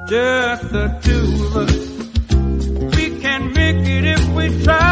just the two of us. We can make it if we try.